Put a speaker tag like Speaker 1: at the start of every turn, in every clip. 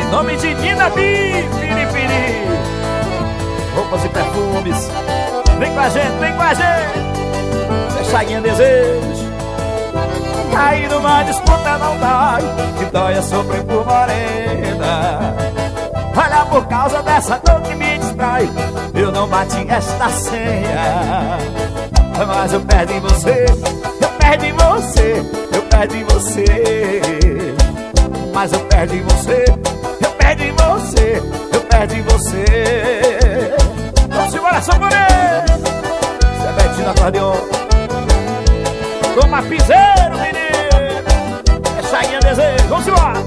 Speaker 1: Nome de Nina Piripiri. Roupas e perfumes. Vem com a gente, vem com a gente. Fechadinha desejo. Cair numa disputa não dói, que dói é sofrer por morena. Olha, por causa dessa dor que me distrai, eu não bati esta senha. Mas eu perdi você, eu perdi você, eu perdi você. Mas eu perdi você, eu perdi você, eu perdi você. Vamos embora, só por ele. Isso é Betinho no acordeon. Toma piseiro, menino. É chaguinha desejo, vamos embora.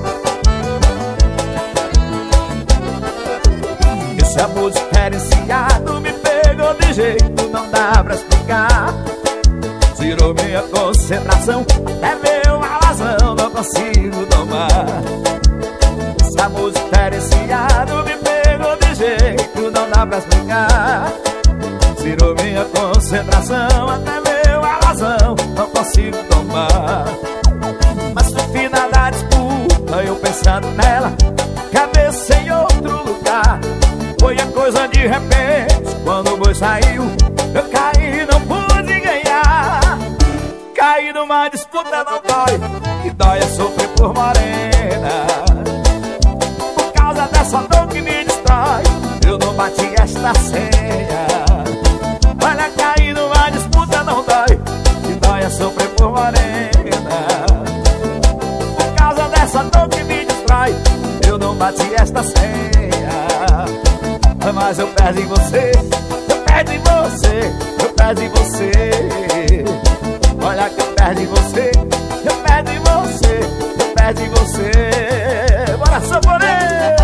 Speaker 1: Esse amor diferenciado me pegou de jeito, não dá pra explicar. Tirou minha concentração, até meu razão não consigo domar. Esse amor diferenciado me pegou de jeito, não dá pra explicar. Tirou minha concentração, até meu razão não consigo tomar. Mas no final da disputa, eu pensando nela, cabeça em outro lugar. Foi a coisa de repente, quando o boi saiu, eu caí, não pude ganhar. Cair numa disputa não dói, que dói é sofrer por morena. Por causa dessa dor que me destrói, eu não bati esta senha. Olha, cair numa disputa não dói, que dói é sofrer por morena. Por causa dessa dor que me destrói, eu não bati esta senha. Mas eu perdi você, eu perdi você, eu perdi você. Olha que eu perdi você, eu perdi você, eu perdi você. Bora, Samborê!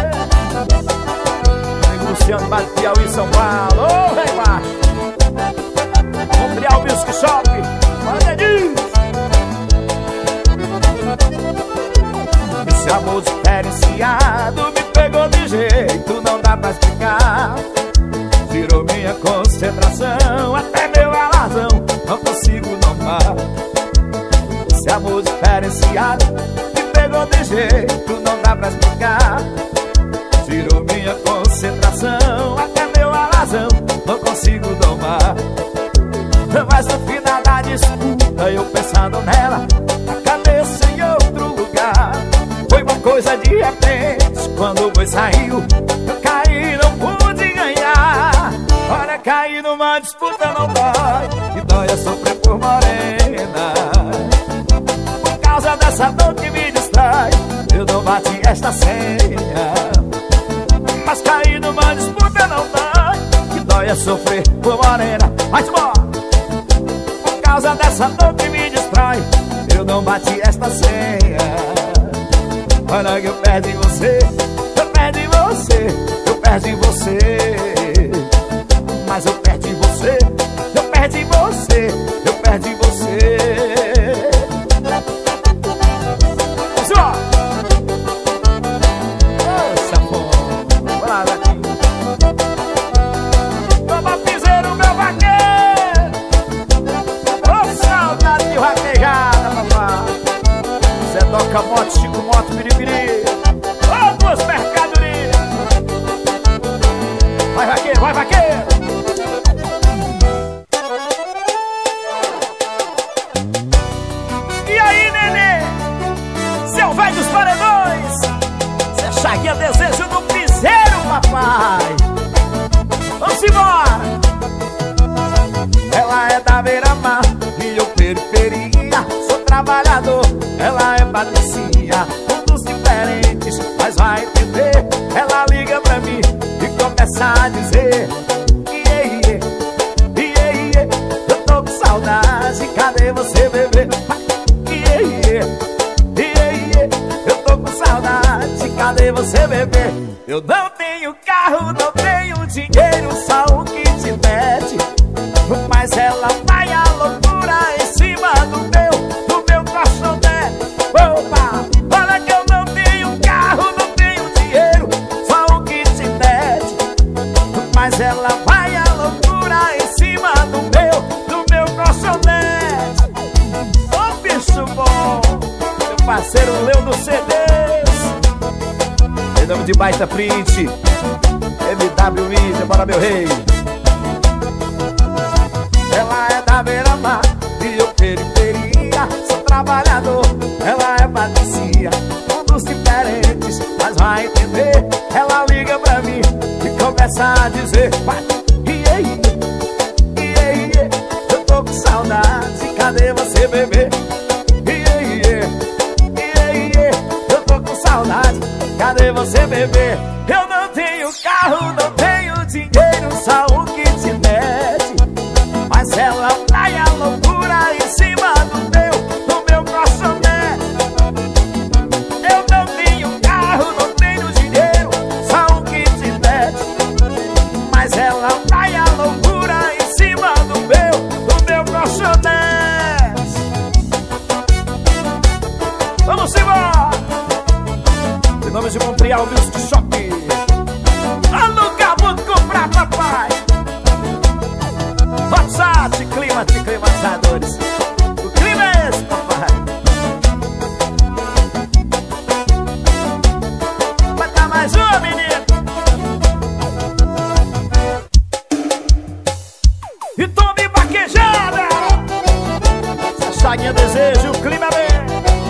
Speaker 1: Luciano Bate Piauí, São Paulo. Ô, vem macho. Montreal Music Shop. Olha disso. Esse amor diferenciado me pegou de jeito, não dá pra explicar. Tirou minha concentração, até meu razão não consigo domar. Esse amor diferenciado me pegou de jeito, não dá pra explicar. Tirou minha concentração, até meu razão não consigo domar. Mas no final da disputa, eu pensando nela, a cabeça em outro lugar. Foi uma coisa de repente, quando o boi saiu, eu caí, não pude ganhar. Olha, cair numa disputa não dói, que dói é sofrer por morena. Por causa dessa dor que me distrai, eu não bati esta senha. Mas cair numa disputa não dói, que dói é sofrer por morena. Vai embora! Por causa dessa dor que me distrai, eu não bati esta senha. Olha que eu perdi você, eu perdi você, eu perdi você. Mas eu perdi você, eu perdi você, eu perdi você. Vamos lá! Ô, safão, vai lá, Betinho. Toma piseiro, meu vaqueiro. Ô, saudade de vaquejada, papai. Zé Doca Moto, Chico Moto, Piripiri. Ô, duas mercadorias. Vai, vaqueiro, vai, vaqueiro. E aí, nenê? Seu velho dos paredões. Zé Chaguinha, desejo do piseiro, papai. Vamos embora. Ela é da beira-mar e eu periferia. Sou trabalhador, ela é patricinha. Mundos diferentes, mas vai entender. Ela liga pra mim e começa a dizer: iê, iê, iê, iê, eu tô com saudade, cadê você, bebê? Iê, iê, iê, iê, eu tô com saudade, cadê você, bebê? Eu não tenho carro, não tenho dinheiro, só o que te pede. Mas ela vai à loucura em cima do meu caixoné. Opa, olha que eu não tenho carro, não tenho dinheiro, só o que te pede. Mas ela vai à loucura em cima do meu caixoné. Ô, bicho bom, meu parceiro Leo do CDs. nome de Baita Print, MW Mídia, bora meu rei. Ela é da beira-mar e eu periferia, sou trabalhador, ela é patricia, mundos diferentes, mas vai entender. Ela liga pra mim e começa a dizer: iê, iê, iê, eu tô com saudades, e cadê você, bebê? Iê, iê, iê, iê, eu tô com saudades, cadê você, bebê? Eu não tenho carro, não tenho dinheiro, só o que te mete. Mas ela vai a loucura em cima do meu colchonete. Eu não tenho carro, não tenho dinheiro, só o que te mete. Mas ela vai a loucura em cima do meu colchonete. Vamos embora! Em nome de Montreal Music Shop, aluga muito comprar, papai. WhatsApp, climatizadores. O clima é esse, papai. Vai dar mais uma, menino. E tome vaquejada. Essa chaguinha desejo, o clima é bem.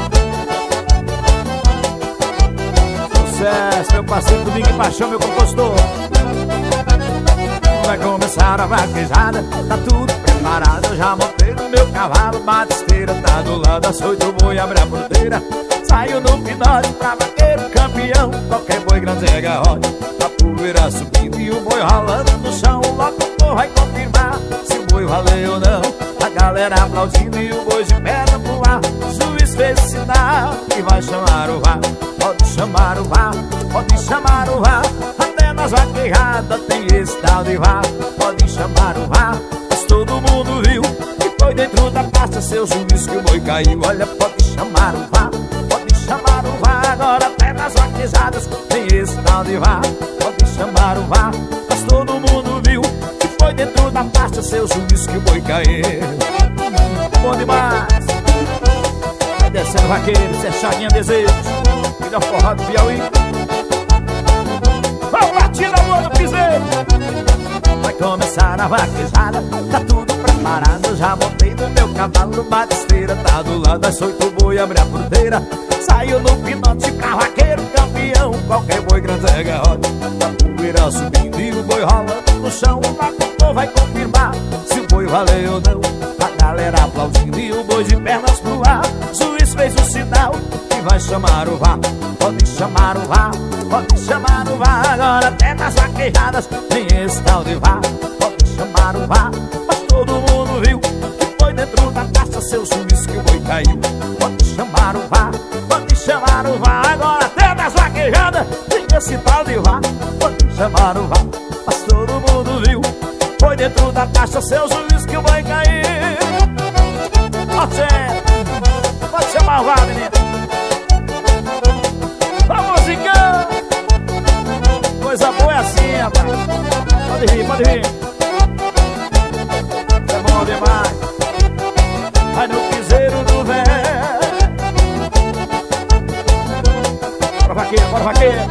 Speaker 1: Sucesso, meu parceiro Domingo e Paixão, meu compostor. Vai começar a vaquejada, tá tudo preparado. Eu já montei no meu cavalo, batisteira tá do lado, açoite o boi, abre a porteira. Saio no pinote pra vaqueiro campeão, qualquer boi grande é garrote. A poeira subindo e o boi rolando no chão, o locutor vai confirmar se o boi valeu ou não. A galera aplaudindo e o boi de perna pro ar. O juiz fez o sinal e vai chamar o VAR. Pode chamar o VAR, pode chamar o VAR. Até nas vaquejadas tem esse tal de VAR. Pode chamar o VAR, mas todo mundo viu que foi dentro da pasta seu juiz que o boi caiu. Olha, pode chamar o VAR, pode chamar o VAR. Agora até nas vaquejadas tem esse tal de VAR. Pode chamar o VAR, mas todo mundo viu que foi dentro da pasta seu juiz que o boi caiu. Bom demais. Vai descendo vaqueiro, isso é chaguinha desejo. Melhor forró do Piauí. Vamos batir a mão no piseiro. Vai começar a vaquejada, tá tudo preparado. Eu já montei no meu cavalo, batisteira tá do lado, açoite o boi, abre a porteira. Saiu no pinote pra vaqueiro campeão, qualquer boi grande é garrote. A poeira subindo e o boi rolando no chão, o locutor vai confirmar se o boi valeu ou não. A galera aplaudindo e o boi de pernas pro ar. O juiz fez o sinal e vai chamar o VAR. Pode chamar o VAR, pode chamar o VAR. Agora até nas vaquejadas tem esse tal de VAR. Pode chamar o VAR, mas todo mundo viu que foi dentro da taça seu juiz que o boi caiu. Pode chamar o VAR, pode chamar o VAR. Agora até nas vaquejadas tem esse tal de VAR. Pode chamar o VAR, mas todo mundo viu que foi dentro da taça seu juiz que o boi caiu. Pode chamar o VAR, menino. Vamos, Zingão. Coisa boa é assim, rapaz. Pode rir, pode rir. É bom demais. Vai no piseiro do véio. Bora, vaqueiro, bora, vaqueiro.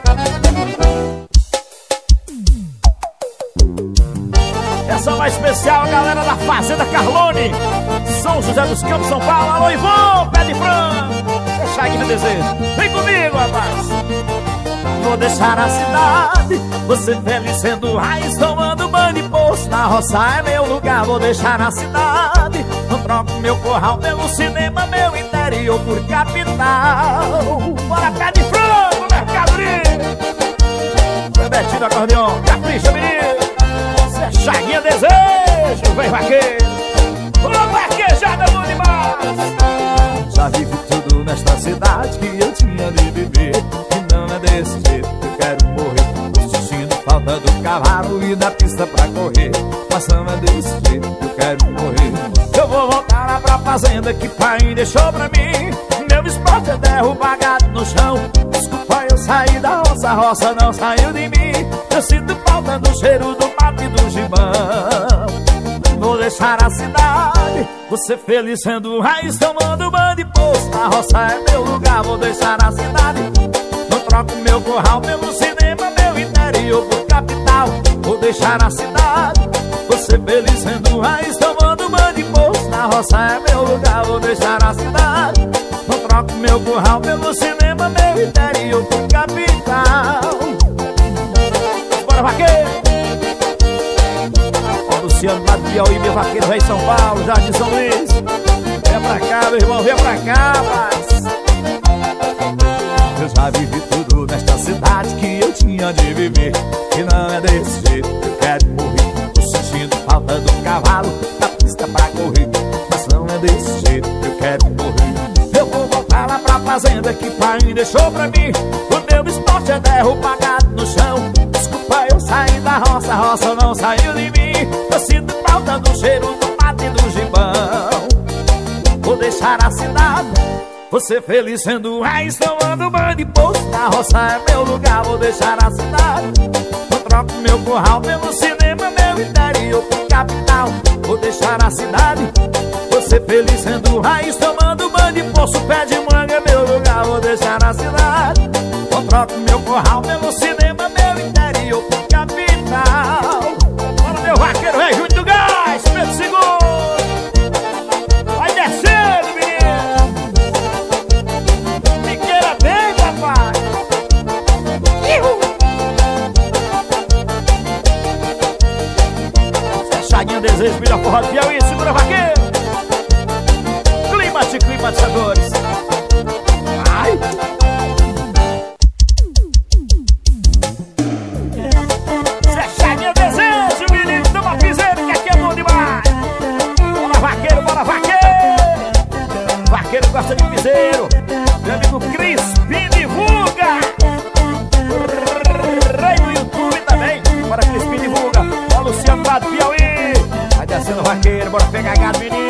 Speaker 1: Essa mais especial, galera da Fazenda Carlone, São José dos Campos, São Paulo. Alô, Ivon, pé de frango. Deixa aí meu desejo. Vem comigo, rapaz. Vou deixar a cidade, você feliz sendo raiz, tomando banho de poço. Na roça é meu lugar, vou deixar a cidade. Não troco meu curral pelo cinema, meu interior por capital. Bora, pé de frango, Mercado Livre. Bebetinho do acordeon, capricha, menino. Você é chaguinha desejo, vem vaqueiro. Uma vaquejada boa demais. Já vivi tudo nesta cidade que eu tinha de viver. E não é desse jeito que eu quero morrer. Tô sentindo falta do cavalo e da pista pra correr. Mas não é desse jeito que eu quero morrer. Eu vou voltar lá pra fazenda que pai deixou pra mim. Meu esporte é derrubar gado no chão. Desculpa, eu saí da roça, a roça não saiu de mim. Eu sinto falta do cheiro do mato e do gibão. Vou deixar a cidade, você feliz sendo raiz, tomando banho de poço. Na roça é meu lugar, vou deixar a cidade. Não troco meu curral pelo cinema, meu interior por capital. Vou deixar a cidade, você feliz sendo raiz, tomando banho de poço. Na roça é meu lugar, vou deixar a cidade. Não troco meu curral pelo cinema, meu interior por capital. Bora, vaqueiro! Ó, Luciano lá do Piauí, meu vaqueiro, rei São Paulo, Jardim São Luís. Vem pra cá, meu irmão, vem pra cá, rapaz. Eu já vivi tudo nesta cidade que eu tinha de viver. E não é desse jeito que eu quero morrer. Tô sentindo falta do cavalo da pista pra correr. Mas não é desse jeito que eu quero morrer. Eu vou voltar lá pra fazenda que pai deixou pra mim. O meu esporte é derrubar gado no chão. Desculpa, eu saí da roça, a roça não saiu de mim. Eu sinto falta do cheiro do mato e do gibão. Vou deixar a cidade, você feliz sendo raiz, tomando banho de poço. Na roça é meu lugar, vou deixar a cidade. Eu troco meu curral pelo cinema, meu interior por capital. Vou deixar a cidade, você feliz sendo raiz, tomando banho de poço. Pé de manga é meu lugar, vou deixar a cidade. Eu troco meu curral pelo cinema, meu interior por capital. Bora, meu vaqueiro, rei Júnior do Gás, Pedro Seguro. Vai descendo, menino. Me queira bem, papai. Fechadinho, desejo, melhor forró do Piauí. Segura, vaqueiro. Climatizadores. Ai. Fechadinho, desejo, menino. Toma piseiro, que aqui é bom demais. Bora, vaqueiro, bora, vaqueiro. Vaqueiro gosta de piseiro. Meu amigo Crispim divulga. Rei do YouTube também. Bora, Crispim divulga. Ó, Luciano lá do Piauí. Vai descendo, vaqueiro, bora pegar gado, menino.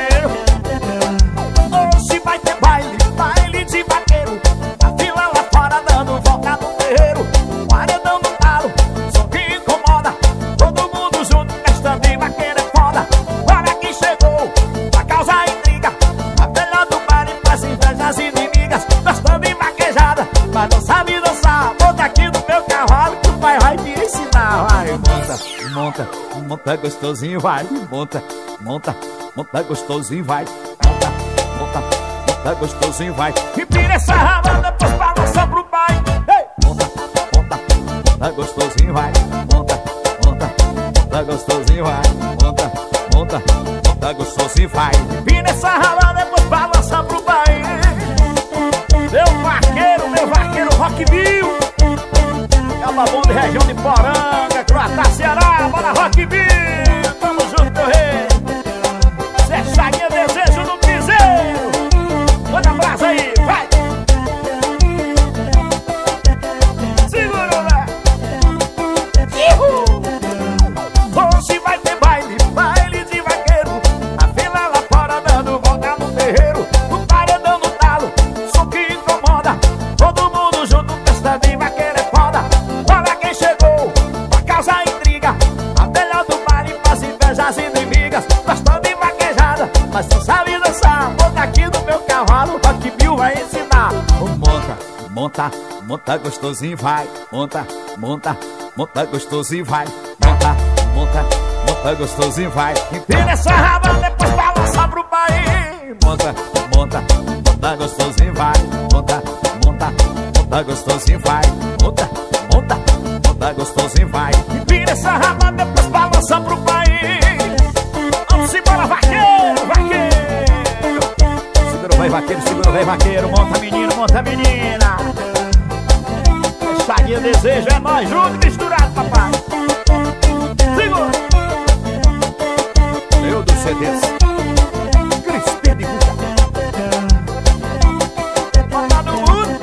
Speaker 1: Hoje vai ter baile, baile de vaqueiro. A fila lá fora dando volta no terreiro. Paredão no talo, som que incomoda. Todo mundo junto, festa de vaqueiro é foda. Olha quem chegou, pra causar intriga. A velha do bar e faz inveja às inimigas. Gostando de vaquejada, mas não sabe dançar. Monta aqui no meu cavalo que o pai vai te ensinar. Vai, monta, monta, monta gostosinho, vai. Monta, monta, monta gostosinho, vai. Monta, monta, monta gostosinho, vai. Empina essa raba, depois balança pro pai. Ei! Monta, monta, monta gostosinho, vai. Monta, monta, monta gostosinho, vai. Monta, monta, monta gostosinho, vai. Empina essa raba, depois balança pro pai. Meu vaqueiro Rockville. Caba bom de região de Poranga, Croatá, Ceará. Bora, Rockville. Tamo junto, meu rei. Fechadinha, desejo no piseiro. Manda um abraço aí, vai. Segura, né? Hoje vai ter baile, baile de vaqueiro. A fila lá fora dando volta no terreiro. O paredão no talo, som que incomoda. Todo mundo junto, festa de vaqueiro é foda. Olha quem chegou, pra causar intriga. A velha do bar e faz inveja às inimigas. Gostando de vaquejada, mas não sabe dançar. Monta aqui no meu cavalo, Rockville vai ensinar. Monta, monta, monta gostosinho, vai. Monta, monta, monta gostosinho, vai. Monta, monta, monta gostosinho, vai. Empina essa raba, depois balança pro pai. Monta, monta, monta gostosinho, vai. Monta, monta, monta gostosinho, vai. Monta, monta, monta gostosinho, vai. Empina essa raba, depois balança pro pai. Vamos embora, vaqueiro, vaqueiro. Segura o vai, vaqueiro, segura o vai, vaqueiro. Monta menino, monta menina. Fechadinha, desejo, é nós juntos, misturado, papai. Segura. Eu dos CDs. Crispim de Cuca. Bota no mundo.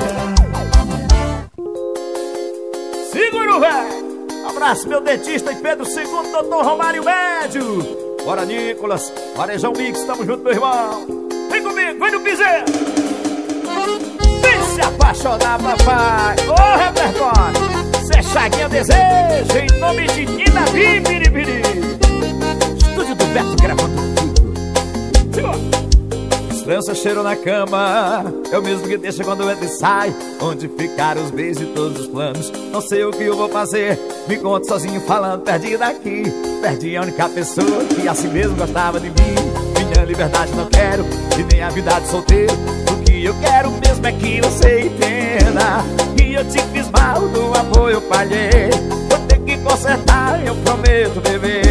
Speaker 1: Segura o velho. Abraço, meu dentista e Pedro II, doutor Romário Médio. Bora, Nicolas. Varejão Mix, tamo junto, meu irmão. Vem comigo, vem no piseiro. Vem se apaixonar, papai. Ô, repertório. Fechadinha, desejo, em nome de Nina Biribiri. Estúdio do Beto gravando tudo. Segura. Estranho seu cheiro na cama, é o mesmo que deixa quando entra e sai. Onde ficaram os beijos e todos os planos? Não sei o que eu vou fazer. Me conto sozinho falando, perdi daqui. Perdi a única pessoa que assim mesmo gostava de mim. Minha liberdade não quero, e nem a vida de solteiro. O que eu quero mesmo é que você entenda que eu te fiz mal, do amor eu falhei. Vou ter que consertar, eu prometo, bebê.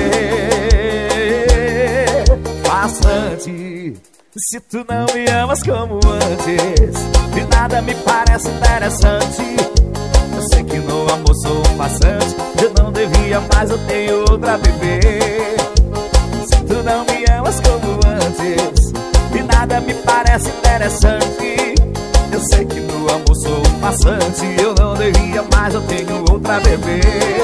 Speaker 1: Bastante. Se tu não me amas como antes, de nada me parece interessante. Eu sei que no amor sou um passante, eu não devia, mas eu tenho outra bebê. Se tu não me amas como antes, de nada me parece interessante. Eu sei que no amor sou um passante, eu não devia, mas eu tenho outra bebê.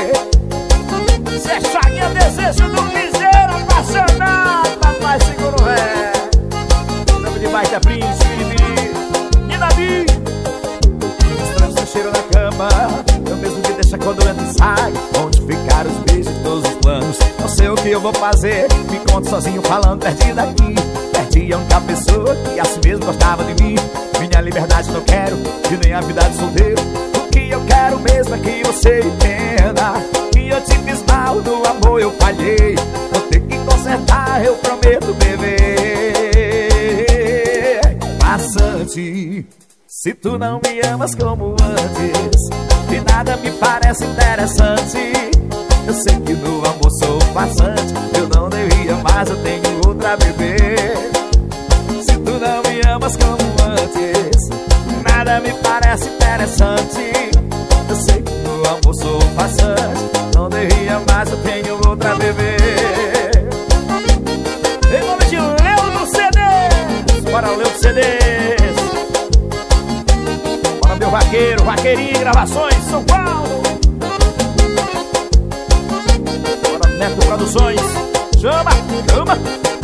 Speaker 1: Zé Chaguinha, desejo do piseiro apaixonado, papai segura o ré. Nome de baita príncipe, Nina B. Estranho seu cheiro na cama, eu mesmo que deixa quando entra e sai. Onde ficaram os beijos e todos os planos? Não sei o que eu vou fazer. Me conto sozinho falando, perdi daqui. Perdi a única pessoa que assim mesmo gostava de mim. Minha liberdade não quero, e nem a vida de solteiro. O que eu quero mesmo é que você entenda que eu te fiz mal, do amor eu falhei. Vou ter que consertar, eu prometo, bebê. Bastante. Se tu não me amas como antes, de nada me parece interessante. Eu sei que no amor sou bastante, eu não devia, mas eu tenho outra bebê. Se tu não me amas como antes, nada me parece interessante. Eu sei que no amor sou bastante, não devia, mas eu tenho outra bebê. Em nome de Leo CDs, bora Leo CDs. Bora meu vaqueiro, vaqueirinho, gravações, São Paulo. Bora Neto Produções, chama, chama.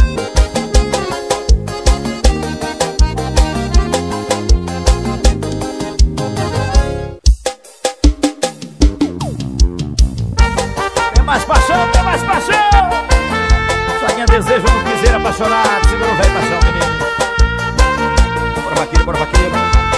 Speaker 1: Mais paixão, tem mais paixão. Chaguinha, desejo um piseiro apaixonado. Segura o velho paixão, menino. Bora vaqueiro, bora vaqueiro.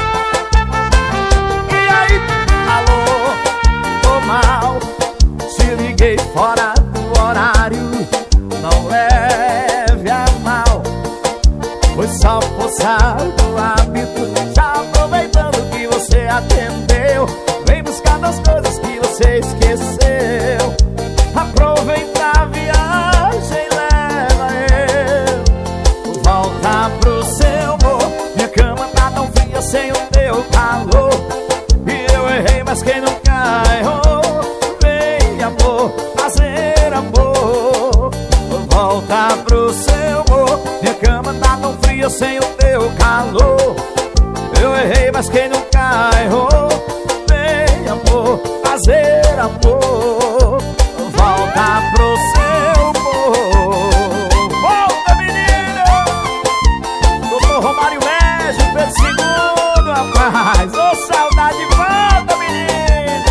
Speaker 1: E aí? Alô, tô mal. Te liguei fora do horário. Não leve a mal, foi só forçar do hábito. Já aproveitando que você atendeu, vem buscar das coisas que você esqueceu. Aproveita a viagem, leva eu. Volta pro seu amor. Minha cama tá tão fria sem o teu calor. E eu errei, mas quem nunca errou? Vem, amor, fazer amor. Volta pro seu amor. Minha cama tá tão fria sem o teu calor. Eu errei, mas quem nunca errou? Vem, amor, fazer amor. Volta pro seu amor. Volta, menino. Doutor Romário Médio, Pedro II, rapaz. Ô, saudade, volta, menino.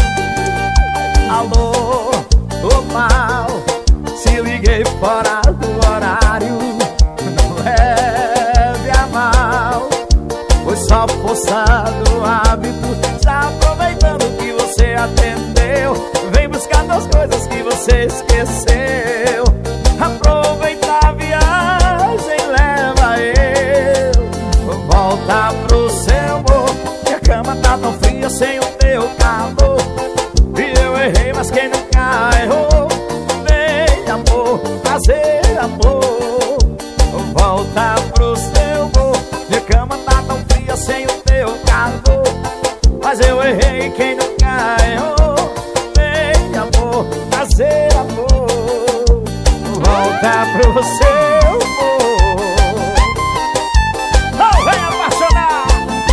Speaker 1: Alô, tô mal. Te liguei fora do horário. Não leve a mal, foi só forçado o hábito. Já aproveitando que você atendeu, vem buscar das coisas que você esqueceu. Aproveita a viagem, leva eu. Volta pro seu amor. Minha cama tá tão fria sem o teu calor. E eu errei, mas quem nunca errou? Vem, amor, fazer amor. Volta pro seu amor. Minha cama tá tão fria sem o teu calor. Mas eu errei, quem nunca errou? Vem, amor, fazer amor. Volta pro seu amor. Oh, vem apaixonar.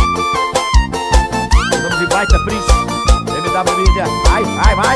Speaker 1: Vamos de baita príncipe, MW Mídia. Vai, vai, vai.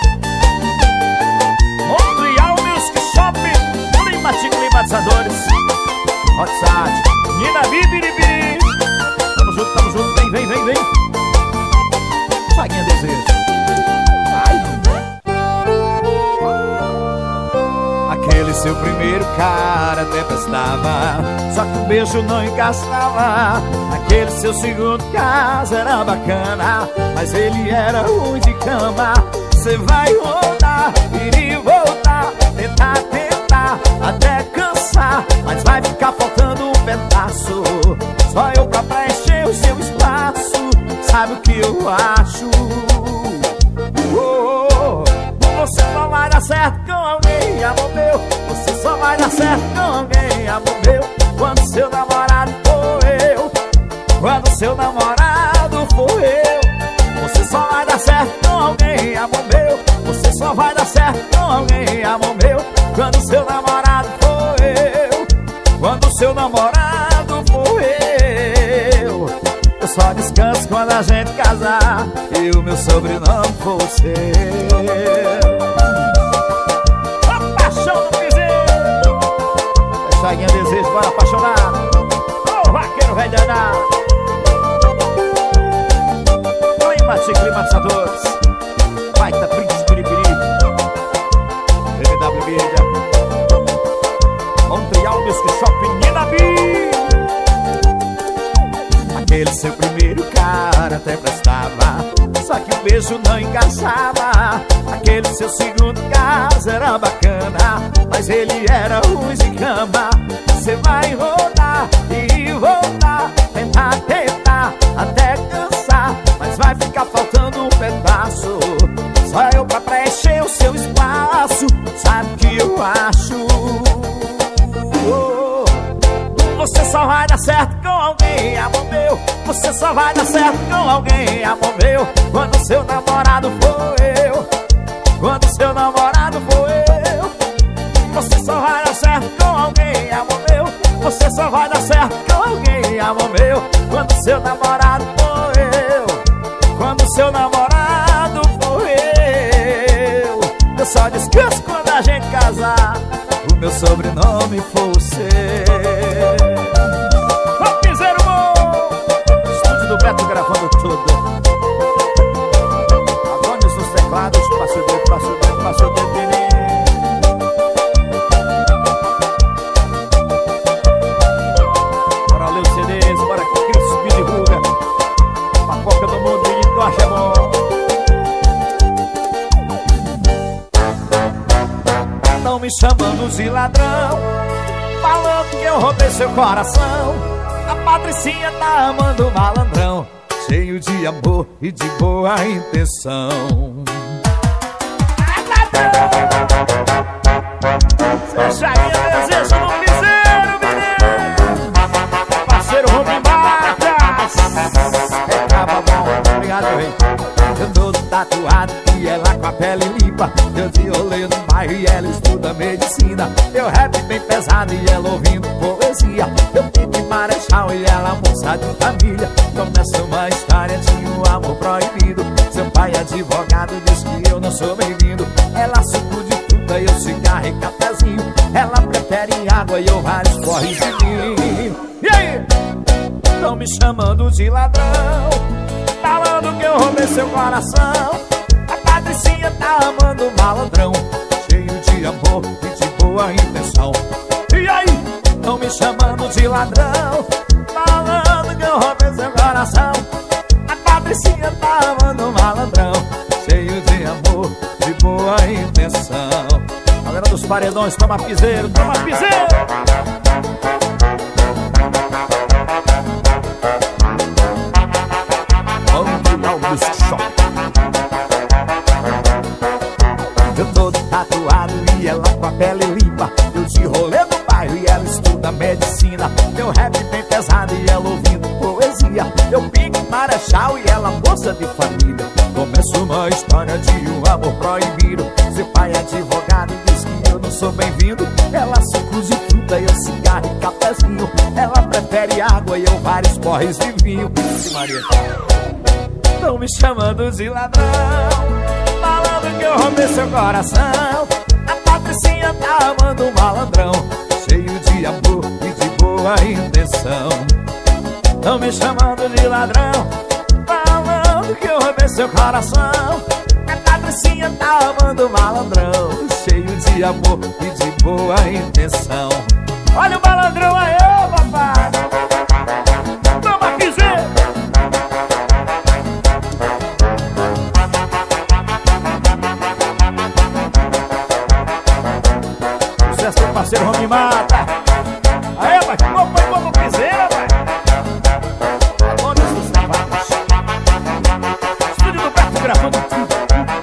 Speaker 1: Montreal Music Shop, Climatizadores, Hotsat, Nina Bibiribiri. Tamo junto, vem, vem, vem, vem. Chaguinha, desejo. Ai. Aquele seu primeiro cara até prestava, só que o beijo não encaixava. Aquele seu segundo caso era bacana, mas ele era ruim de cama. Você vai rodar, ir e voltar, tentar, até cansar, mas vai ficar faltando um pedaço. Só eu pra preencher o seu espaço. Sabe o que eu acho? Você só vai dar certo com alguém, amor meu. Você só vai dar certo com alguém, amor meu, quando seu namorado for eu. Quando seu namorado for eu. Você só vai dar certo com alguém, amor meu. Você só vai dar certo com alguém, amor meu, quando seu namorado for eu. Quando seu namorado for eu. Eu só descanso quando a gente casar e o meu sobrenome for o seu. A paixão do piseiro. Fechadinha desejo, bora apaixonar. Ô vaqueiro vai danar. Climatizadores, baita príncipe piripiri, BBW Mídia, Montreal Music Shop, Nina B. Aquele seu primeiro cara até prestava, só que o beijo não encaixava. Aquele seu segundo caso era bacana, mas ele era ruim de cama. Você vai rodar e voltar, tentar, até cansar, mas vai ficar faltando um pedaço. Só eu pra preencher o seu espaço. Sabe o que eu acho? Você só vai dar certo com alguém, amor meu. Você só vai dar certo com alguém, amor meu, quando seu namorado for eu. Quando seu namorado for eu. Você só vai dar certo com alguém, amor meu. Você só vai dar certo com alguém, amor meu, quando seu namorado for eu. Quando seu namorado for eu. Eu só descanso quando a gente casar, o meu sobrenome for o seu. Ô piseiro bom! Estúdio do Beto gravando tudo. Adonis nos teclados, passa o dedo, menino. Bora ler os CDs, bora que Cris subir de ruga. Papoca do mundo, menino do Axé bom. Tão me chamando de ladrão, falando que eu roubei seu coração. A Patricinha tá amando o malandrão, cheio de amor e de boa intenção. Fecharia desejo no piseiro, menino. Parceiro Rubem Bartas. Tava bom, obrigado, rei. Eu todo tatuado e ela com a pele limpa. Eu de rolê no bairro e ela estuda medicina. Eu rap bem pesado e ela ouvindo poesia. Eu pique marechal e ela moça de família. Começa uma história de um amor proibido. Seu pai advogado diz que eu não sou bem-vindo. Ela suco de fruta e eu cigarro e cafezinho. Ela prefere água e eu vários porres de vinho. E aí? Tão me chamando de ladrão, falando que eu roubei seu coração. A Patricinha tá amando o malandrão, cheio de amor e de boa intenção. E aí? Tão me chamando de ladrão, falando que eu roubei seu coração. A Patricinha tá amando o malandrão, cheio de amor, de boa intenção. Galera dos paredões, toma piseiro, toma piseiro. Eu todo tatuado e ela com a pele limpa. Eu de rolê no bairro e ela estuda medicina. Meu rap bem pesado e ela ouvindo poesia. Eu pique marechal e ela moça de família. Começa uma história de um amor proibido. Seu pai é advogado e diz que eu não sou bem-vindo. Ela suco de fruta e eu cigarro e cafezinho. Ela prefere água e eu vários porres de vinho. Maria, tão me chamando de ladrão, falando que eu roubei seu coração. A Patricinha tá amando o malandrão, cheio de amor e de boa intenção. Tão me chamando de ladrão, falando que eu roubei seu coração. A Patricinha patricinha tá amando malandrão, cheio de amor e de boa intenção. Olha o malandrão aí, papai. Toma, piseiro. Sucesso do parceiro Rony Mata. Aí, pai, põe no piseiro, pai. Onde os sapatos? Estúdio do Beto gravando tudo.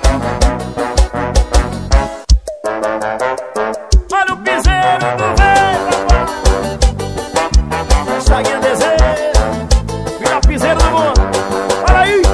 Speaker 1: Olha o piseiro do velho, papai. Chaguinha desejo, melhor piseiro do mundo. Olha aí.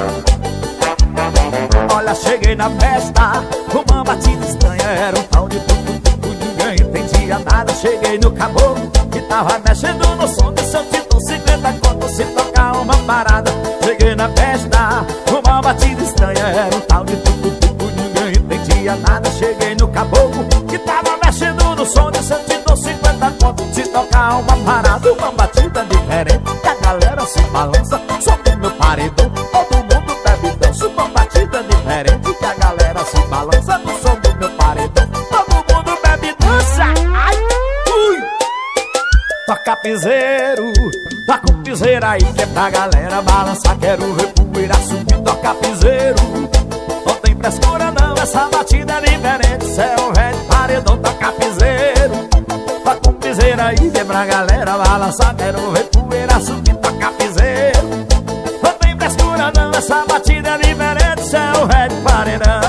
Speaker 1: Olha, cheguei na festa, uma batida estranha, era um tal de tudo, ninguém entendia nada. Cheguei no caboclo, que tava mexendo no som de seu título, 50 conto se tocar uma parada. Cheguei na festa, uma batida estranha, era um tal de tudo, ninguém entendia nada. Cheguei no caboclo, que tava mexendo no som de seu título, 50 conto se tocar uma parada. Uma batida diferente, que a galera se balança, som do meu paredão, todo mundo bebe dança. Uma batida diferente, que a galera se balança no som do meu paredão, todo mundo bebe dança. Ai, ui. Toca piseiro, toca um piseiro aí, que é pra galera balançar. Quero ver poeira subir, toca piseiro. Não tem frescura não, essa batida é diferente. Cê é o velho paredão, toca piseiro. Toca um piseiro aí, que é pra galera balançar. Quero ver poeira subir, toca piseiro. Não tem frescura não, essa batida é diferente. Cê é o velho paredão.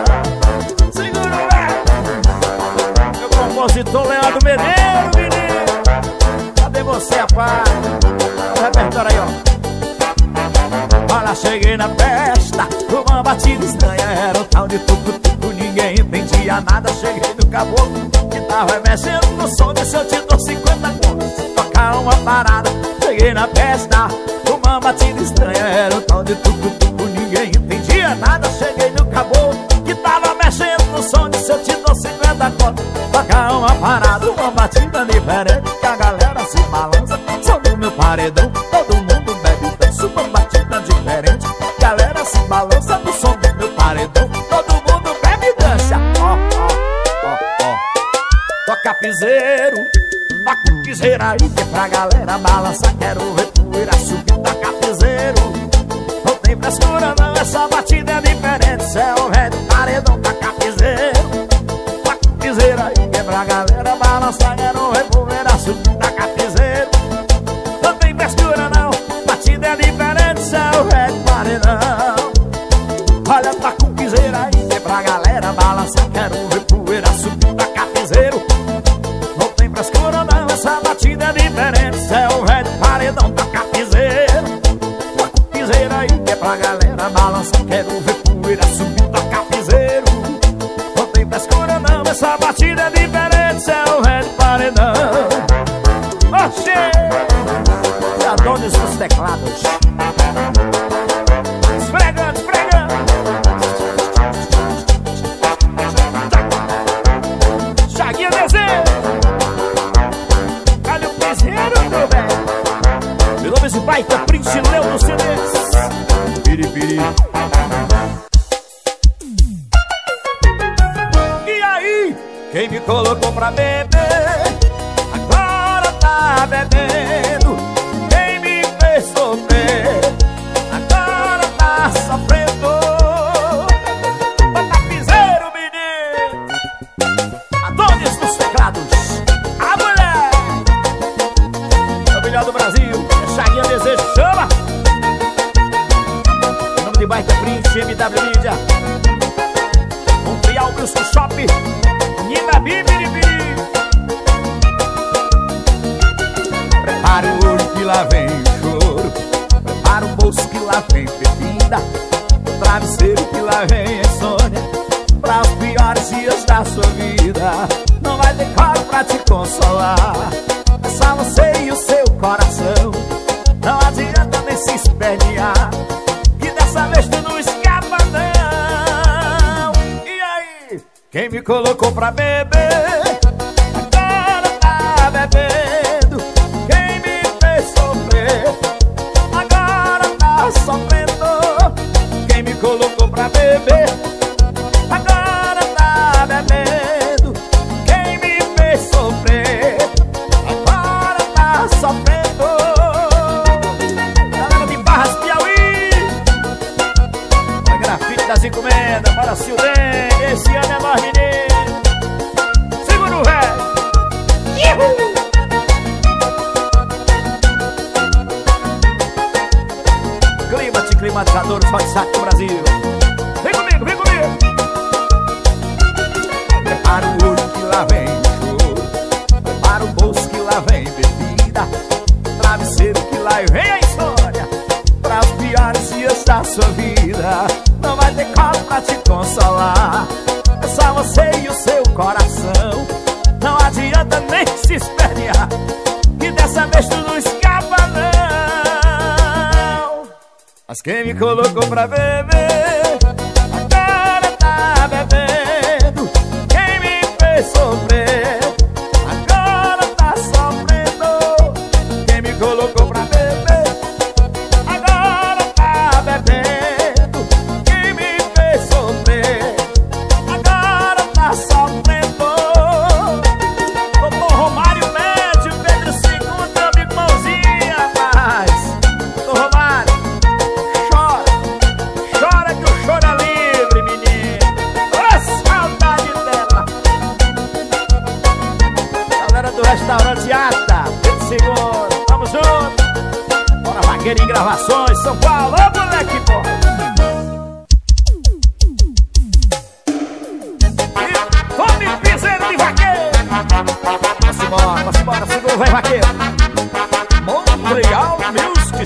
Speaker 1: Segura o velho. Meu compositor Leandro Medeiros, menino. Cadê você, rapaz? O repertório aí, ó. Olha, cheguei na festa, uma batida estranha, era um tal de tudo, ninguém entendia nada. Cheguei no caboclo, que tava mexendo no som de seu título, 50 contos, tocar uma parada. Cheguei na festa, uma batida estranha, era um tal de tudo, ninguém entendia nada. Cheguei no caboclo, que tava mexendo no som de seu título, 50 contos, tocar uma parada. Uma batida diferente, que a galera se balança, som do meu paredão, todo mundo bebe dança. Uma batida diferente, galera se balança no som do meu paredão, todo mundo bebe e dança. Ó, ó, ó, ó. Toca piseiro, toca um piseiro aí, que é pra galera balançar. Quero ver poeira subir, toca piseiro. Não tem frescura não, essa batida é diferente. Cê é o velho paredão, toca piseiro. Toca um piseiro aí, que é pra galera balançar. Quero ver poeira subir, toca piseiro. Não tem frescura não, batida é diferente. Cê é o velho paredão. Olha, toca um piseiro aí, que é pra galera balançar. Quero ver poeira subir, toca piseiro. Não tem frescura não, essa batida é diferente. Cê é o velho paredão, toca piseiro. Toca um piseiro aí, que é pra galera balançar. Quero ver poeira subir, toca piseiro. Não tem frescura não, essa batida é diferente. Cê é o velho paredão. Oxê! Adonis nos teclados. Esfregando, esfregando. Chaguinha desenho. Olha o piseiro, meu velho. Meu nome é esse baita Prince Leu no CDs. Piripiri. E aí, quem me colocou pra beber, agora tá bebendo. Quem me fez sofrer, agora tá sofrendo. Bota piseiro, menino. Adonis nos teclados. A mulher, é o melhor do Brasil. É Chaguinha Desejo, chama. Em nome de Baita Print, MW Mídia, Montreal Music Shop, Nina Bibiribi. Prepara o olho que lá vem o choro, prepara o bolso que lá vem bebida, o travesseiro que lá vem a insônia, para os piores dias da sua vida. Não vai ter coro pra te consolar, é só você e o seu coração. Não adianta nem se espernear, que dessa vez tu não escapa não. E aí, quem me colocou pra beber, agora tá bebendo. Quem me fez sofrer, agora tá sofrendo. Quem me colocou pra beber, encomenda para Silene. Esse ano é nós, menino. Segura o velho. Climatizadores, pode saco do Brasil. Vem comigo, vem comigo. Prepara o olho que lá vem choro, prepara o bolso que lá vem bebida, travesseiro que lá vem a história, para os piores dias da sua vida. Não vai ter colo pra te consolar, é só você e o seu coração. Não adianta nem se espernear, que dessa vez tu não escapa não. Mas quem me colocou pra beber agora tá bebendo. Quem me fez sofrer agora tá sofrendo. Quem me colocou pra beber agora tá bebendo. Quem me fez sofrer agora tá sofrendo. Doutor Romário Médio, Pedro II, amigo mãozinha, rapaz. Doutor Romário, chora que o choro é livre, menino. Ô, saudade dela. Galera do restaurante Ata, Pedro II, tamo junto. Bora Vaqueiro em Gravações, São Paulo. Ô, moleque, pô. E tome piseiro de vaqueiro. Vamos embora, segura o velho vaqueiro. Montreal Music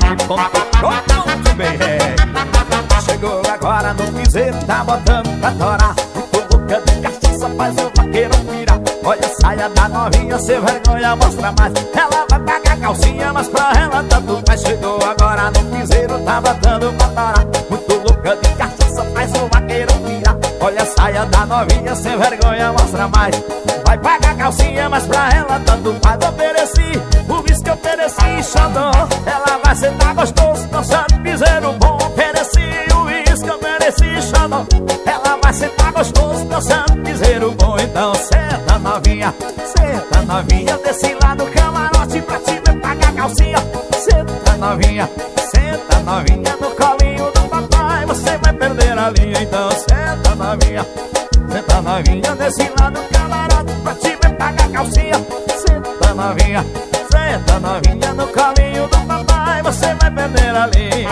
Speaker 1: Shop.com.br. Chegou agora no piseiro, tá botando pra torar. Muito louca de cachaça, faz o vaqueiro virar. Olha a saia da novinha, sem vergonha, mostra mais. Ela vai pagar calcinha, mas pra ela tanto faz. Chegou agora no piseiro, tá botando pra torar. Muito louca de cachaça, faz o vaqueiro virar. Olha a saia da novinha, sem vergonha, mostra mais. Vai pagar calcinha, mas pra ela tanto faz. Ofereci o uísque, ofereci xandó. Ela vai sentar gostoso, dançando piseiro bom. Ofereci o uísque, ofereci xandó. Ela vai sentar gostoso, dançando piseiro bom. Então senta novinha, desse lado do camarote pra te ver pagar calcinha. Senta novinha no colinho do papai, você vai perder a linha. Então senta novinha desse lado do camarote pra te ver pagar calcinha. Senta novinha no colinho do papai, você vai perder a linha.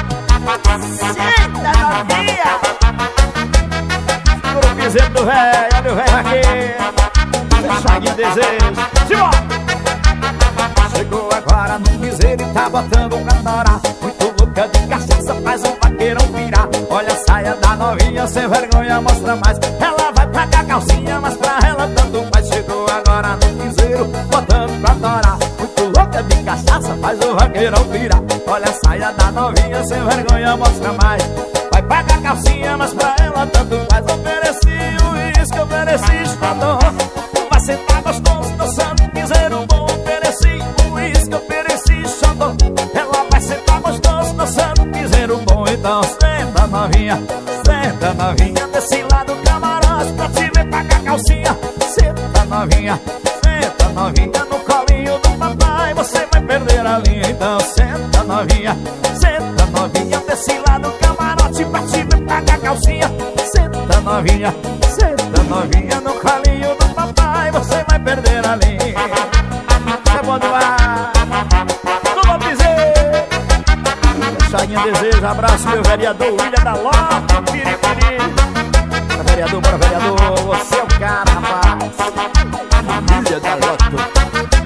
Speaker 1: Senta novinha. Segura o piseiro do velho, olha o velho aqui. Fechadinho desejo. Simbora! Chegou agora no piseiro e tá botando pra torar. Muito louca de cachaça, faz um vaqueirão virar. Olha a saia da novinha, sem vergonha, mostra mais. Ela vai pagar calcinha, mas pra ela tanto faz. Chegou agora no piseiro, botando pra torar. Muito louca de cachaça, faz o vaqueirão virar. Olha a saia da novinha, sem vergonha, mostra mais. Vai pagar calcinha, mas pra ela tanto faz. Ofereci o uísque, ofereci xandó. Vai sentar gostoso, dançando piseiro bom. Ofereci o uísque, ofereci xandó. Ela vai sentar gostoso, dançando piseiro bom. Então senta novinha desse lado do camarote pra te ver pagar calcinha. Senta novinha no colinho do papai, você vai perder a linha. Então senta novinha desse lado do camarote pra te ver pagar calcinha. Senta novinha no colinho do papai, você vai perder a linha. É bom demais. Vamos dizer. Fechadinha desejo, abraço meu vereador William da Lota, Piripiri. Para vereador, você é o cara, rapaz. William da Lota.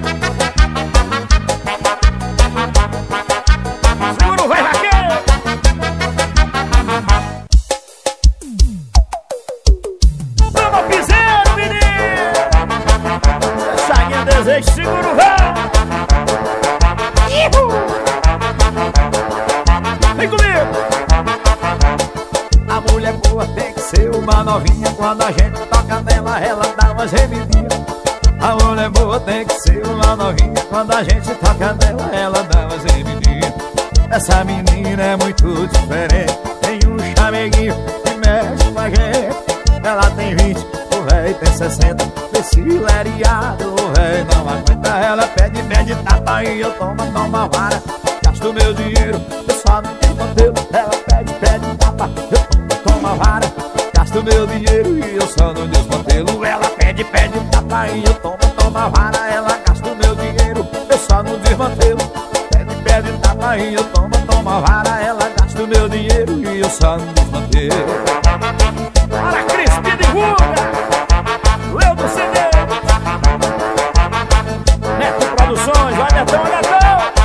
Speaker 1: Segura o velho vaqueiro. Vamos piseiro, menino. Fechadinha desejo, segura o velho. Vem comigo! A mulher boa tem que ser uma novinha. Quando a gente toca nela, ela dá uma gemidinha. A mulher boa tem que ser uma novinha. Quando a gente toca nela, ela dá uma gemidinha. Essa menina é muito diferente. Tem um chameguinho que mexe com a gente. Ela tem 20, o véi tem 60. Esse leriado, o véi não aguenta. Ela pede tapa e eu toma vara. Gasto meu dinheiro, eu só não tenho conteúdo. Ela pede tapa, eu toma vara, gasto meu dinheiro e eu só no desmantelo. Ela pede, tapa e eu toma vara. Ela gasta o meu dinheiro, eu só no desmantelo. Pede, tapa e eu toma vara. Ela gasta o meu dinheiro e eu só no desmantelo. Para Cris, me divulga! Leu do CD Neto Produções, vai Netão, Netão!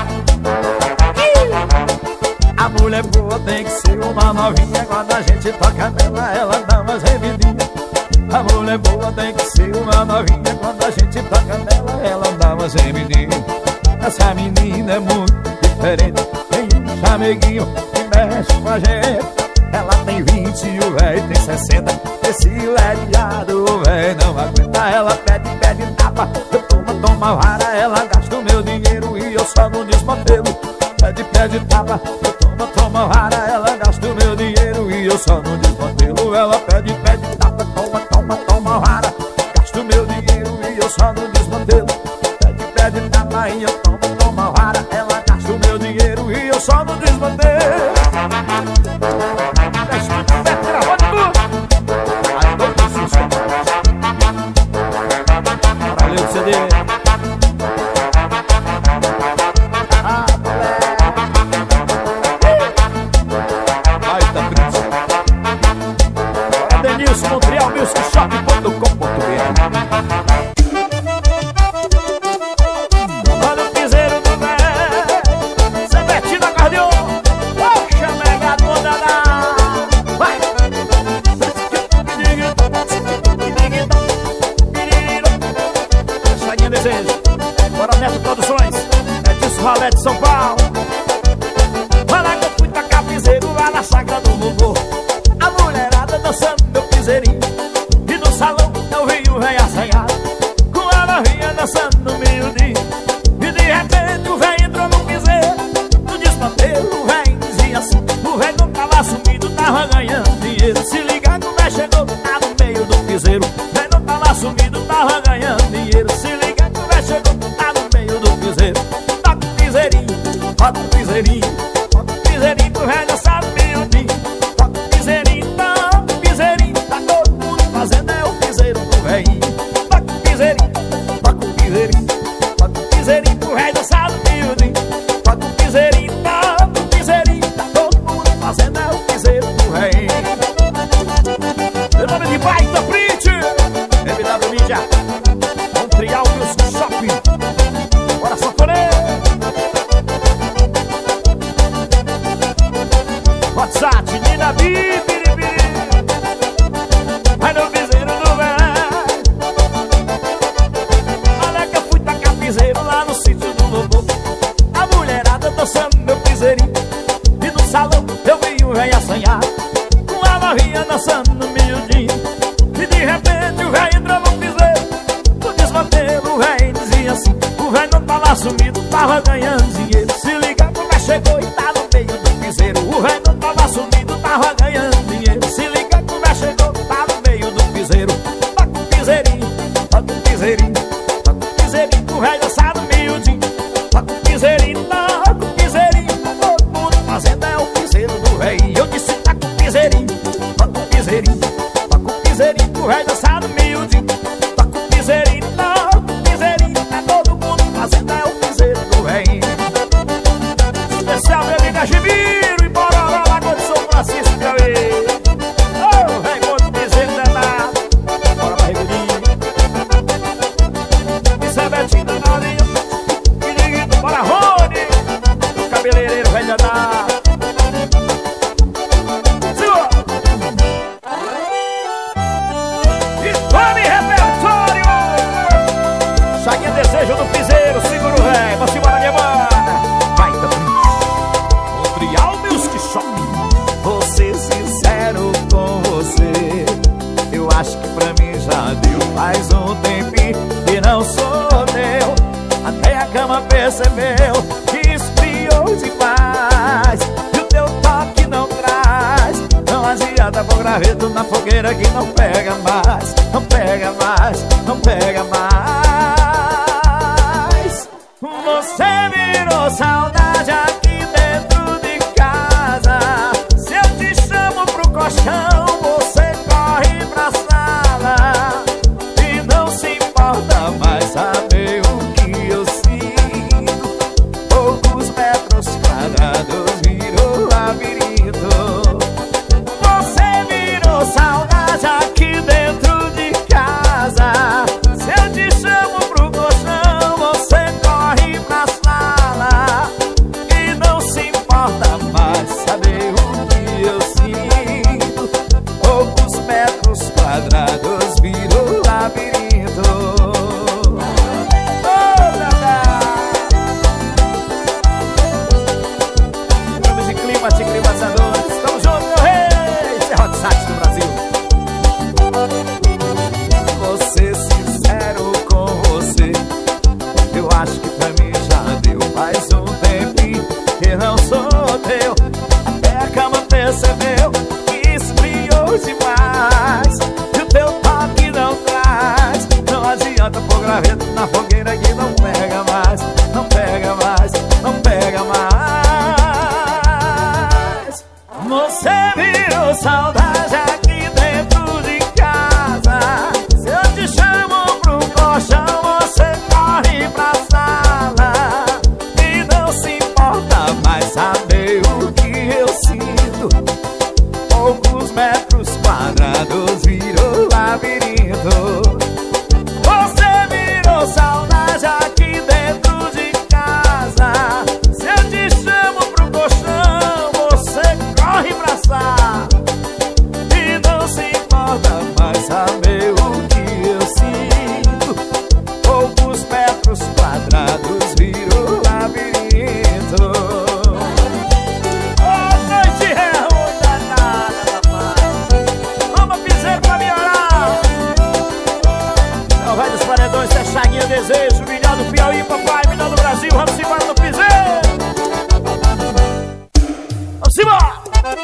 Speaker 1: A mulher boa tem que ser uma novinha. Quando a gente toca nela, ela dá umas gemidinhas. A mulher boa tem que ser uma novinha. Quando a gente toca nela, ela dá umas gemidinhas. Essa menina é muito diferente. Tem um chameguinho que mexe com a gente. Ela tem 20 e o velho tem 60. Esse lediado o velho não aguenta. Ela pede, tapa, eu toma vara. Ela gasta o meu dinheiro e eu só no desmantelo. Pede, tapa, eu toma vara. Ela gasta o meu dinheiro e eu só no desmantelo. Ela pede, tapa, toma vara. Gasta o meu dinheiro e eu só no desmantelo. Pede, tapa e eu toma vara. Ela gasta o meu dinheiro e eu só no desmantelo. Valeu o CD. Montreal Music Shop.com.br. Olha o piseiro do velho, Zé Betinho acordeou. Poxa, legado, mondaná. Vai! Chaguinha Desejo. Bora Neto Produções. Edilson Valé de São Paulo. Vai lá que eu fui tacar piseiro lá na chácara do vovô. A mulherada dançando meu piseirinho. E no salão eu vi o velho assanhado com a novinha dançando miudinho. E de repente o velho entrou no piseiro. No desmantelo o velho dizia assim: o velho não tava sumido, tava ganhando dinheiro. Se ligar que o velho chegou, tá no meio do piseiro. O velho não tava sumido, tava ganhando dinheiro. Se ligar que o velho chegou, tá no meio do piseiro. Toca o piseirinho, roda o piseirinho, roda o piseirinho pro velho dançar miudinho. Toca o piseirinho, toca o piseirinho, tá todo mundo fazendo é o piseiro do velhinho. Toca o piseirinho, toca o piseirinho, toca o piseirinho pro velho dançar miudinho. Toca o piseirinho, toca o piseirinho, tá todo mundo fazendo é o piseiro do velhinho. Meu nome de Baita Print, MW Mídia, Montreal Music Shop. Bora sanfoneiro. WhatsApp, Nina Bibiribiri. Vai no piseiro do velho. Olha que eu fui tacar piseiro lá no sítio do vovô. A mulherada dançando meu piseirinho. E no salão eu vi o velho assanhar com a novinha dançando no miudinho. E de repente o velho entrou no piseiro. No desmantelo o velho dizia assim: o velho não tava sumido, tava ganhando dinheiro. Se liga que o velho chegou e tá no meio do piseiro. O velho não tava sumido, tava ganhando dinheiro. Se liga que o velho chegou, tá no meio do piseiro. Toca o piseirinho, toca o piseirinho, toca o piseirinho pro velho dançar no miudinho. Toca o piseirinho, toca o piseirinho, tá todo mundo fazendo é o piseiro do velho. Eu disse: toca o piseirinho, toca o piseirinho, toca o piseirinho pro velho dançar no miudinho. Toca o piseirinho, toca o piseirinho, tá todo mundo fazendo é o piseiro do velho. Especial minha amiga Gibiro e Bororó, Lagoa de São Francisco, meu amigo. Oh, vem muito piseiro danado. Bora barrigudinho. Isso é Betinho danadinho. Que liguito, bora Rony. O cabeleireiro vai danado. Segura. E tome repertório. Chaguinha Desejo do piseiro, segura o velho. Vamos embora, minha banda. Vai, Montreal Music Shop. Vou ser sincero com você, eu acho que pra mim já deu. Faz um tempinho que não sou teu. Até a cama percebeu que esfriou demais. E o teu toque não traz. Não adianta pôr graveto na fogueira que não pega mais. Não pega mais, não pega mais. Você virou saudade aqui dentro de casa. Se eu te chamo pro colchão, percebeu que esfriou demais, e o teu toque não traz. Não adianta pôr graveto na fogueira que não pega mais, não pega mais, não pega mais. Você virou saudade aqui dentro de casa. Se eu te chamo pro colchão, você corre pra sala e não se importa mais saber o que eu sinto. Poucos metros quadrados virou labirinto. Você virou saudade aqui dentro de casa. Se eu te chamo pro colchão, você corre pra sala e não se importa mais saber o que eu sinto. Poucos metros quadrados virou labirinto. Ô, noite é ruim danada, rapaz. Vamos piseiro pra melhorar. É o velho dos paredões, é Chaguinha Desejo, melhor do Piauí, papai, melhor do Brasil. Vamos embora no piseiro. Vamos embora.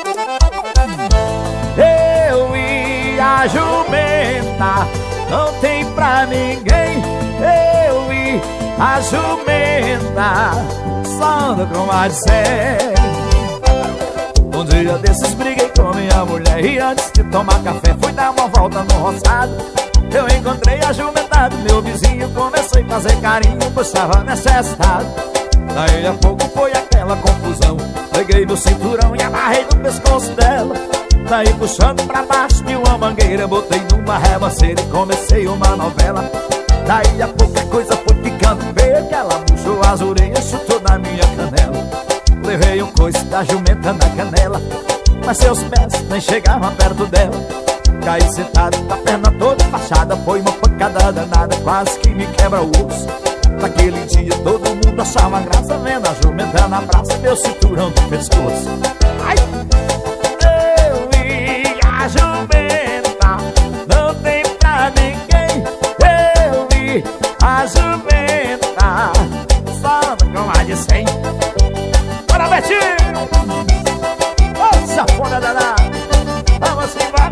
Speaker 1: Eu e a jumenta não tem pra ninguém. Eu e a jumenta só ando com mais de 100. Um dia desses briguei com minha mulher e antes de tomar café fui dar uma volta no roçado. Eu encontrei a jumenta do meu vizinho, comecei a fazer carinho, pois estava necessitado. Daí a pouco foi aquela confusão, peguei meu cinturão e amarrei no pescoço dela. Daí puxando pra baixo de uma mangueira, botei numa rebaceira e comecei uma novela. Daí a pouco a coisa foi ficando feia, que ela puxou as orelhas, chutou na minha canela. Levei um coice da jumenta na canela, mas seus pés nem chegavam perto dela. Caí sentado com a perna toda fachada, foi uma pancada danada, quase que me quebra o osso. Naquele dia todo mundo achava graça, vendo a jumenta na praça, meu cinturão no pescoço. Ai! Eu e a jumenta não tem pra ninguém. Eu e a jumenta só anda com mais de 100. Bora, Betinho! Ô, safona danada! Vamos embora!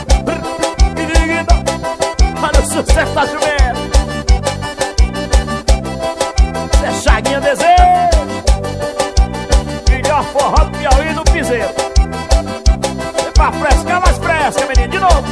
Speaker 1: Olha o sucesso da jumenta! É Chaguinha Desejo, melhor forró do Piauí no piseiro. E pra frescar, mais fresca, menino, de novo.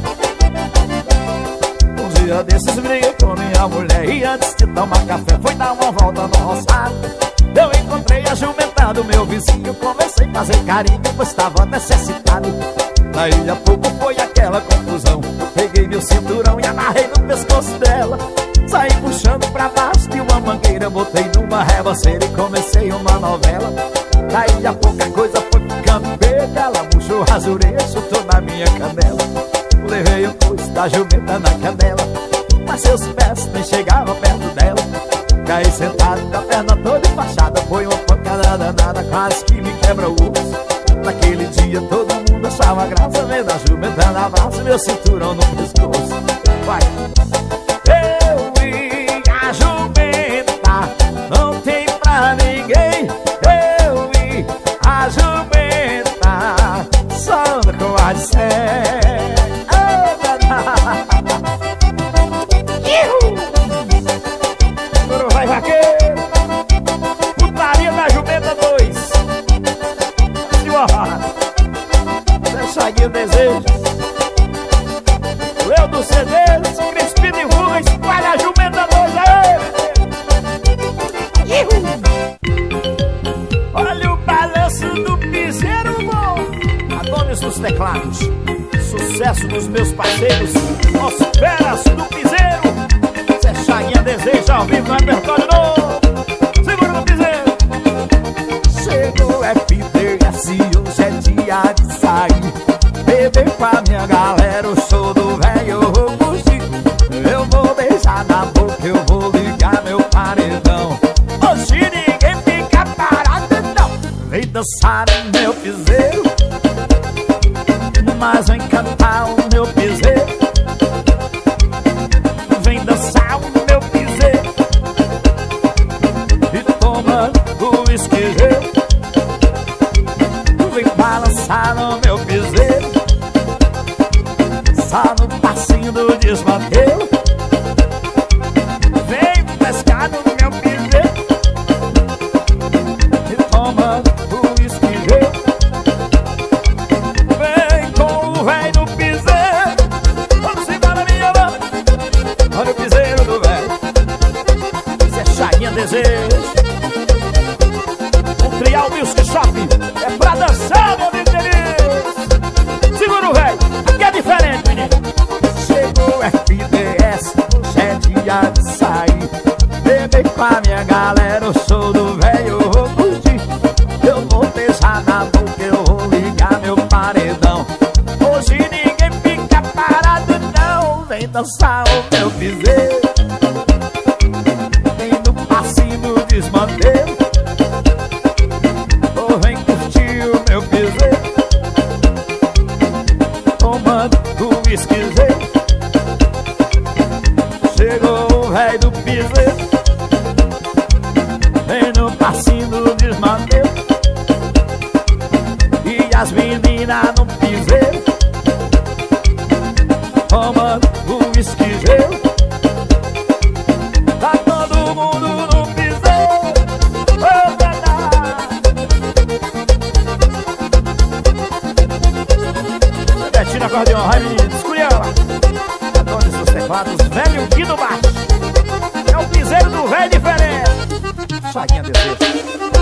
Speaker 1: Um dia desses briguei com minha mulher e antes de tomar café fui dar uma volta no roçado. Eu encontrei a jumenta do meu vizinho, comecei a fazer carinho, pois estava necessitado. Daí a pouco foi aquela confusão, peguei meu cinturão e amarrei no pescoço dela. Saí puxando pra baixo de uma mangueira, botei numa rebaceira e comecei uma novela. Daí a pouco a coisa foi ficando feia, ela puxou as orelhas, chutou na minha canela. Levei o coice da jumenta na canela, mas seus pés nem chegavam perto dela. Caí sentado com a perna toda enfaixada, foi uma pancada danada, quase que me quebra o osso. Naquele dia todo mundo achava graça, vendo a jumenta na praça, meu cinturão no pescoço. Vai! Eu e a jumenta não tem pra ninguém. Eu e a jumenta só anda com mais de 100. Agora vai, vaqueiro! Putaria da jumenta 2. Chaguinha Desejo, eu do CDs, Crispino e Ruga, espalha a jumenta 2 aí. Olha o balanço do piseiro bom. Adonis dos teclados, sucesso dos meus parceiros, os feras do piseiro. Zé Chaguinha Desejo ao vivo no repertório novo. Segura no piseiro. Chegou FDS, hoje é dia de sair, beber com a minha galera, o show do velho eu vou curtir. Eu vou beijar na boca, eu vou ligar meu paredão. Hoje ninguém fica parado não. Vem dançar no meu piseiro, mas vem cantar o meu piseiro. Vem dançar o meu piseiro e toma o esquejeiro. Vem para balançar no meu piseiro, só no passinho do desmantelo. Vem pescar no meu piseiro e toma o esquiveiro. Vem com o véi do piseiro, vamos embora minha mão. Olha o piseiro do véi, isso é Chaguinha Desejo. O Trial Music Shopping é pra dançar, meu amigo Denise. Segura o véi, aqui é diferente, menino. Chegou o FDS, hoje é dia de sair, beber com a minha galera, o show do velho eu vou curtir. Eu vou beijar na boca, eu vou ligar meu paredão. Hoje ninguém fica parado não, vem dançar o meu piseiro, vem no passinho do desmantelo. Ou vem curtir o meu piseiro, tomando o esquiseiro. Chegou o velho do piseiro, vem no passinho do desmantelo. E as meninas no piseiro, tomando o esquiseiro. Tá todo mundo no piseiro, oh, Betinho acordeon, vai menino, esculhamba. Adoro seus teclados, velho Guido Baixo. É o piseiro do velho diferente. Chaguinha Desejo.